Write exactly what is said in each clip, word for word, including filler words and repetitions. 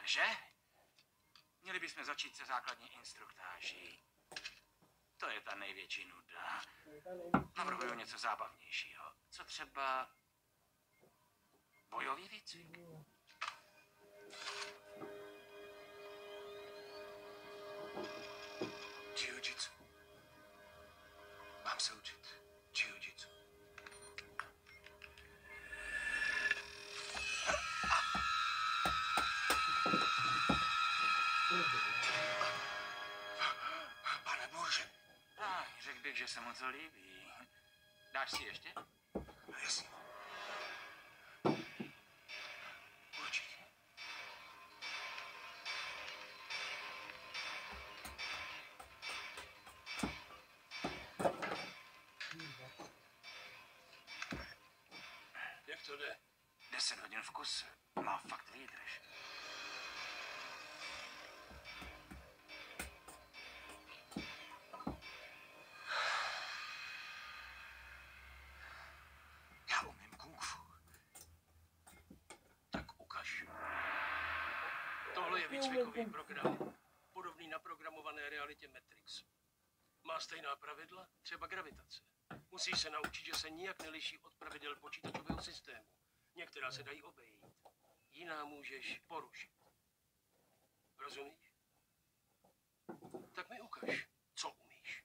Takže? Měli bychom začít se základní instruktáží. To je ta největší nuda. Navrhuju něco zábavnějšího. Co třeba bojový výcvik? Jiu-jitsu. Mám se učit jiu-jitsu. Pane bože. Ah, řekl bych, že se mu to líbí. Dáš si ještě? Jasně. Určitě. Jak to jde? Deset hodin v kuse. Má fakt výdrž. Já umím kung fu. Tak ukaž. Tohle je výcvikový program, podobný na programované realitě Matrix. Má stejná pravidla, třeba gravitace. Musíš se naučit, že se nijak neliší od pravidel počítačového systému. Některá se dají obejít, jiná můžeš porušit. Rozumíš? Tak mi ukaž, co umíš.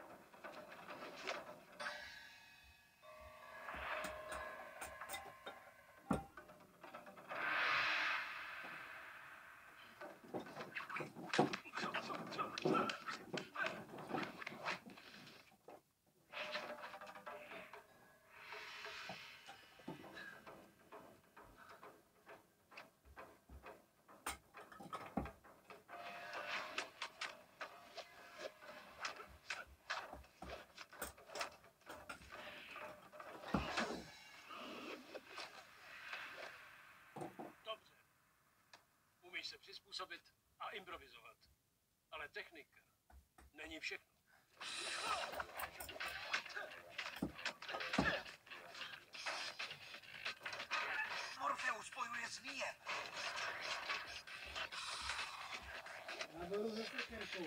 Dobře. Umíš se přizpůsobit a improvizovat. Ale technika není všechno. Morfeus spojuje zvíje. Naberu ze sekerkou.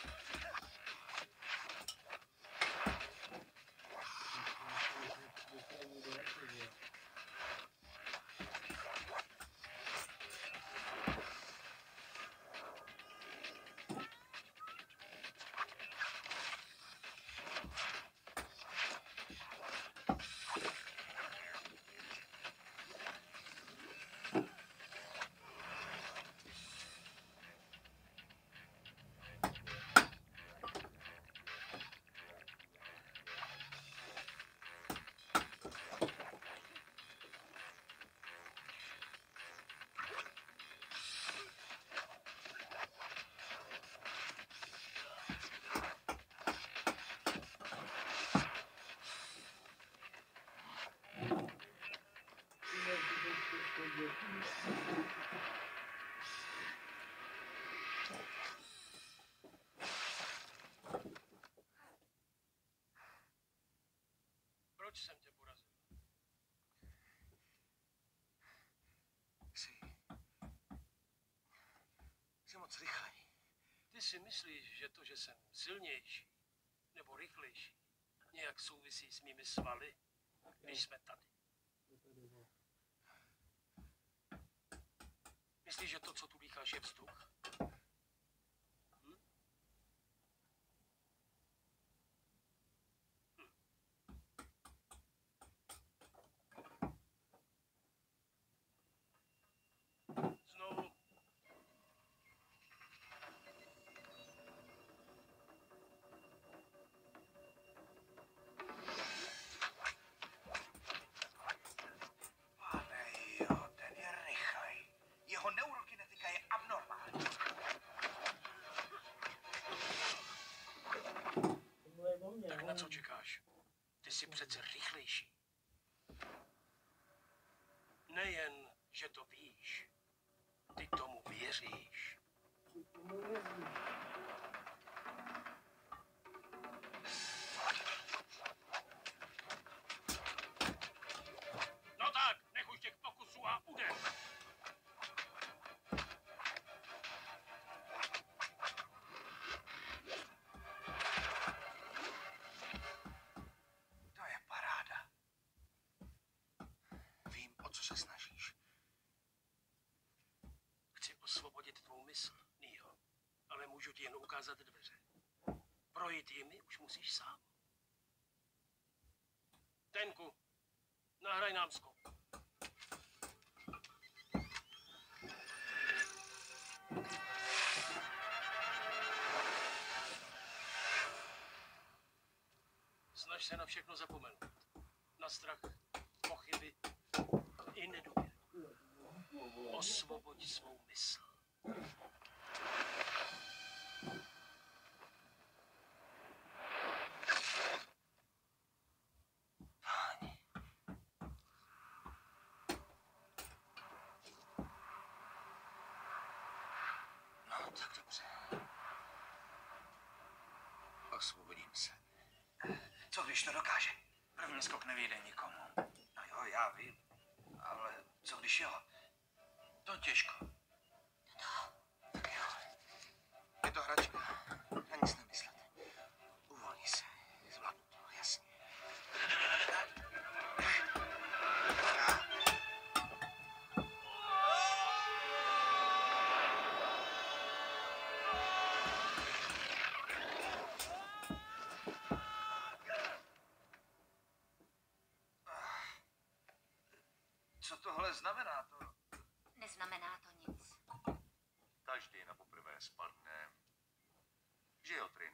Proč jsem tě porazil? Jsi... Jsi moc rychlej. Ty si myslíš, že to, že jsem silnější nebo rychlejší, nějak souvisí s mými svaly, když jsme tady? Myslíš, že to, co tu dýcháš, je vzduch? Hm? Hm. Znovu. Pane jo, ten je rychlej. Jeho neurokinetika je abnormální. Tohle je o mě, Tak ale... na co čekáš? Ty jsi přece rychlejší. Nejen, že to víš, ty tomu věříš. Tomu věřím. No tak, nech už těch pokusů a uder. svou mysl, Neo. Ale můžu ti jen ukázat dveře. Projít jimi už musíš sám. Tenku, nahraj nám skok. Snaž se na všechno zapomenout. Na strach, pochyby i nedůvěru. Osvoboď svou mysl. Páni. No, tak dobře. Osvobodím se. Co když to dokáže? První skok nevyjde nikomu. No jo, já vím. Ale co když jo? To těžko. No, tak jo. Je to hračka. Na nic nemyslet. Uvolni se. Zvládnu to, jasně. Co tohle znamená? To... Neznamená to nic. Každý na poprvé spadne. Že jo, Trin?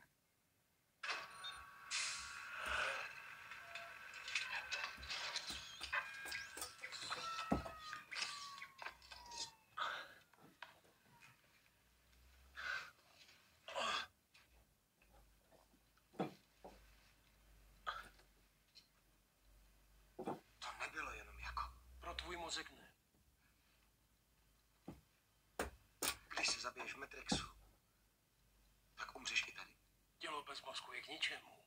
To nebylo jenom jako... Pro tvůj mozek ne. Když se zabiješ v Matrixu, tak umřeš i tady. Tělo bez mozku je k ničemu.